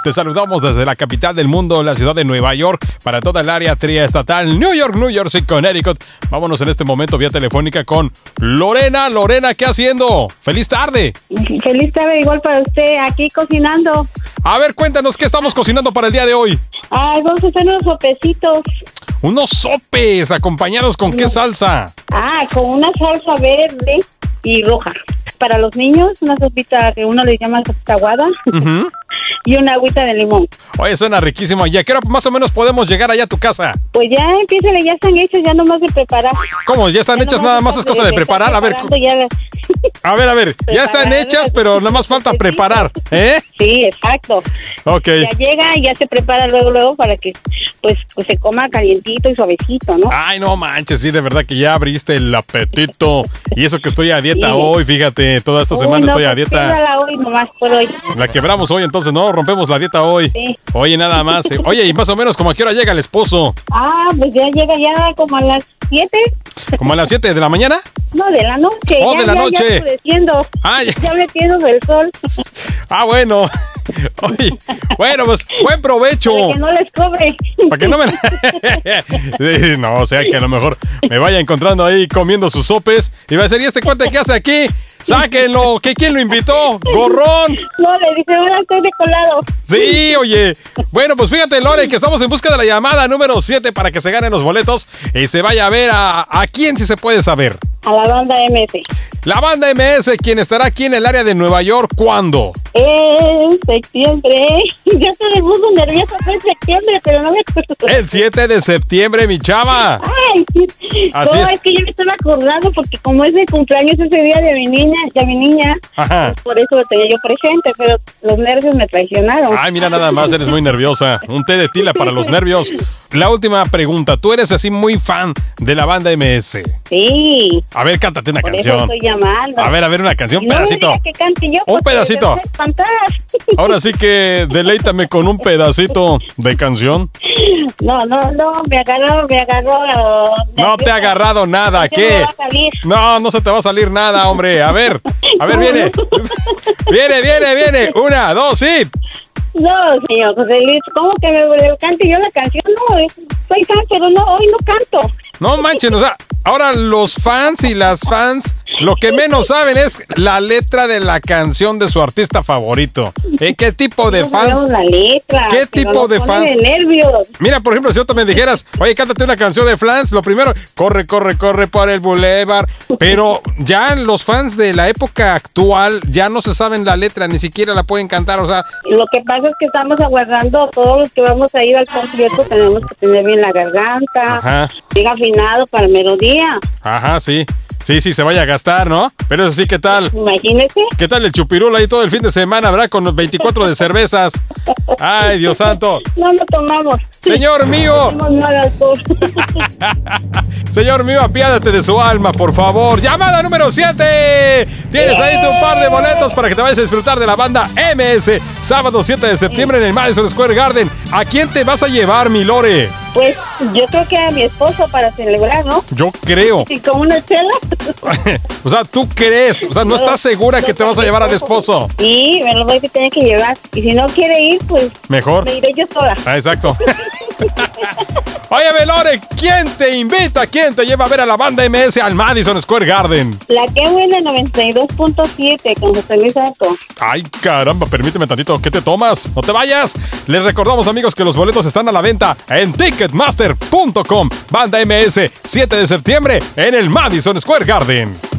Te saludamos desde la capital del mundo, la ciudad de Nueva York, para toda el área triestatal, New York y Connecticut. Vámonos en este momento vía telefónica con Lorena. Lorena, ¿qué haciendo? ¡Feliz tarde! Feliz tarde, igual para usted, aquí cocinando. A ver, cuéntanos, ¿qué estamos cocinando para el día de hoy? Ay, vamos a hacer unos sopecitos. Unos sopes, ¿acompañados con qué salsa? Con una salsa verde y roja. Para los niños, una sopita que uno le llama sopita aguada. Y una agüita de limón. Oye, suena riquísimo. ¿Y a qué hora más o menos podemos llegar allá a tu casa? Pues ya empiezan, ya están hechas, ya nomás de preparar. ¿Cómo? ¿Ya están hechas? Nada más es cosa de preparar. A ver, ya están hechas, pero nada más falta preparar, ¿eh? Sí, exacto. Ok. Ya llega y ya se prepara luego para que pues se coma calientito y suavecito, ¿no? Ay, no manches, sí, de verdad que ya abriste el apetito. Y eso que estoy a dieta hoy, fíjate, toda esta semana estoy a dieta. Hoy nomás por hoy. La quebramos hoy, entonces, ¿no? Rompemos la dieta hoy. Sí. Oye, nada más. Oye, y más o menos, ¿como a qué hora llega el esposo? Pues ya llega ya como a las 7. ¿Como a las 7 de la mañana? No, de la noche. Oh, de la noche. Ya metiendo el sol. Bueno. Oye, bueno, pues buen provecho. Para que no les cobre. Para que no me... Sí, no, o sea que a lo mejor me vaya encontrando ahí comiendo sus sopes y va a decir, ¿y este cuate qué hace aquí? ¡Sáquenlo! ¿Quién lo invitó? ¡Gorrón! No, le dice, ahora estoy de colado. Sí, oye. Bueno, pues fíjate, Lore, que estamos en busca de la llamada número 7 para que se ganen los boletos y se vaya a ver a quién, si se puede saber. A la banda MS. La banda MS, quien estará aquí en el área de Nueva York, ¿cuándo? En septiembre. Ya estoy de mundo nervioso, fue en septiembre, pero no me acuerdo. El 7 de septiembre, mi chava. Ay, sí. Así es que yo me estaba acordando porque como es el cumpleaños ese día de mi niña, Ajá. Pues por eso lo tenía yo presente, pero los nervios me traicionaron. Ay, mira, nada más, eres muy nerviosa. Un té de tila para los nervios. La última pregunta, ¿tú eres así muy fan de la banda MS? Sí. A ver, cántate una por canción. Eso estoy llamando. A ver, una canción, un no pedacito. Que cante yo, un pedacito. Ahora sí que deleítame con un pedacito de canción. No, me agarró. No te ha agarrado nada, ¿qué? No se te va a salir nada, hombre. A ver, viene. Viene. 1, 2, sí. No, señor José Luis, ¿cómo que me cante yo la canción? No, soy fan, pero no, hoy no canto. No manchen, o sea, ahora los fans y las fans lo que menos saben es la letra de la canción de su artista favorito. ¿Qué tipo de fans? La letra, ¿Qué tipo de fans? De nervios. Mira, por ejemplo, si tú me dijeras, oye, cántate una canción de Flans, lo primero, corre por el boulevard. Pero ya los fans de la época actual ya no se saben la letra, ni siquiera la pueden cantar, o sea. Lo que pasa es que estamos aguardando, todos los que vamos a ir al concierto tenemos que tener bien la garganta, bien afinado para melodía. Ajá, sí. Sí, se vaya a gastar, ¿no? Pero eso sí, ¿qué tal? Imagínese. ¿Qué tal el chupirul ahí todo el fin de semana, verdad? Con los 24 de cervezas. Ay, Dios santo. No lo tomamos. Señor mío. No mal alcohol. Señor mío, apiádate de su alma, por favor. Llamada número 7. Tienes ahí un par de boletos para que te vayas a disfrutar de la banda MS. Sábado 7 de septiembre en el Madison Square Garden. ¿A quién te vas a llevar, mi Lore? Pues yo creo que a mi esposo para celebrar, ¿no? Yo creo. ¿Y con una chela? O sea, ¿tú crees? O sea, ¿no estás segura que te vas a llevar al esposo? Sí, me lo voy a tener que llevar. Y si no quiere ir, pues mejor me iré yo sola. Exacto. Oye, Lore, ¿quién te invita? ¿Quién te lleva a ver a la banda MS al Madison Square Garden? La que huele 92.7 con José Luis Alto. Ay, caramba, permíteme tantito. ¿Qué te tomas? ¡No te vayas! Les recordamos, amigos, que los boletos están a la venta en Ticketmaster.com. Banda MS, 7 de septiembre en el Madison Square Garden.